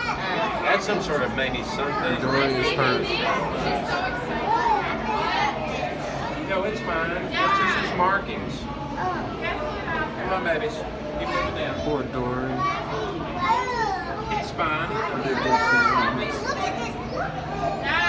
That's some sort of maybe something. Dory is hurt. No, it's fine. It's just his markings. Come on, babies. Keep moving down. Poor Dory. It's fine. Ridiculous.